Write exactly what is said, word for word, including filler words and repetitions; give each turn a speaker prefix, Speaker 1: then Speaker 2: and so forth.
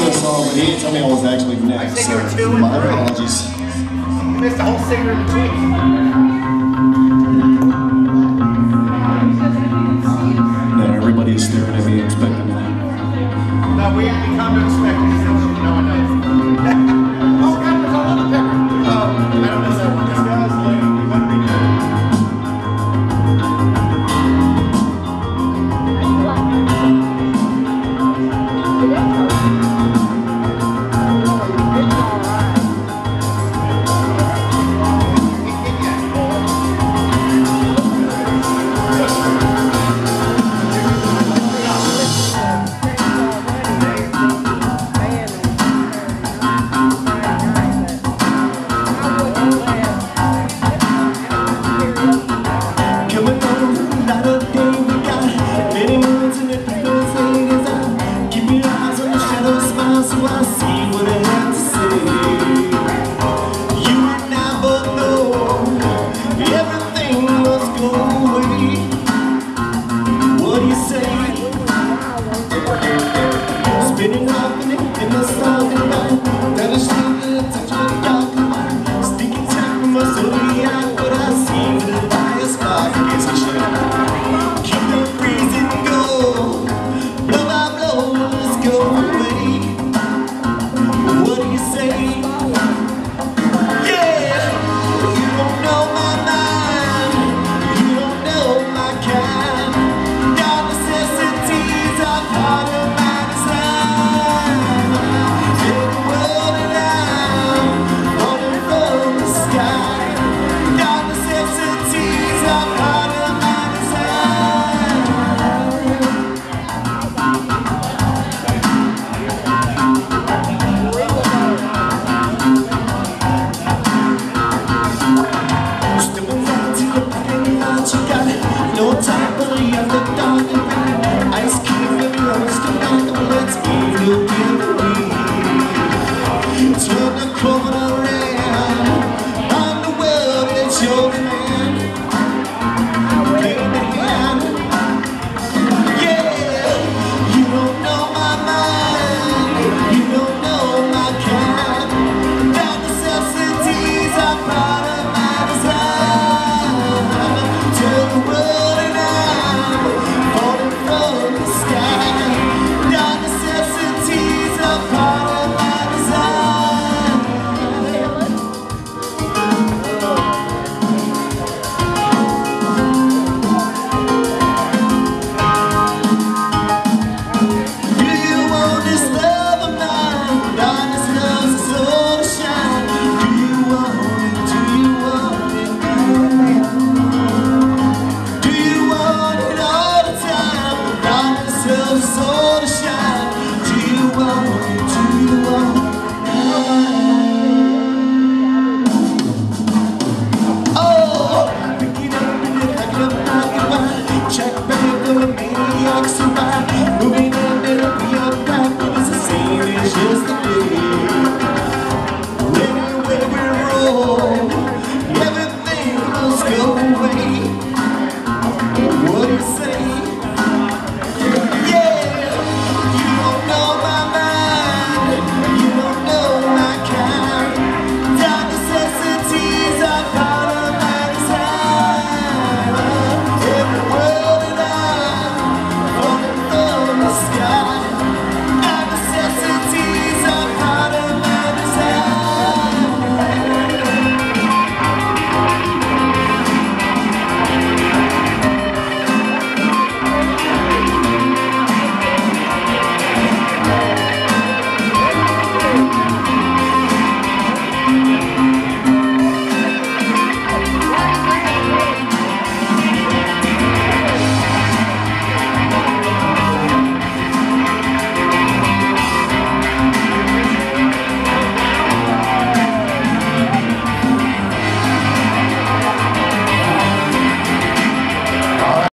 Speaker 1: this song, but he didn't tell me I was actually next. So my apologies.
Speaker 2: You missed a whole singer in between.
Speaker 1: No, everybody is staring at me expectantly.
Speaker 2: No, we, we come to expect it. So no one knows. Oh, God, there's another pepper. Oh, I don't know that one. This guy's late. He wouldn't be good.
Speaker 1: So I see what I have to say. You and I both know everything must go away. What do you say? Spinning off in the, in the sun.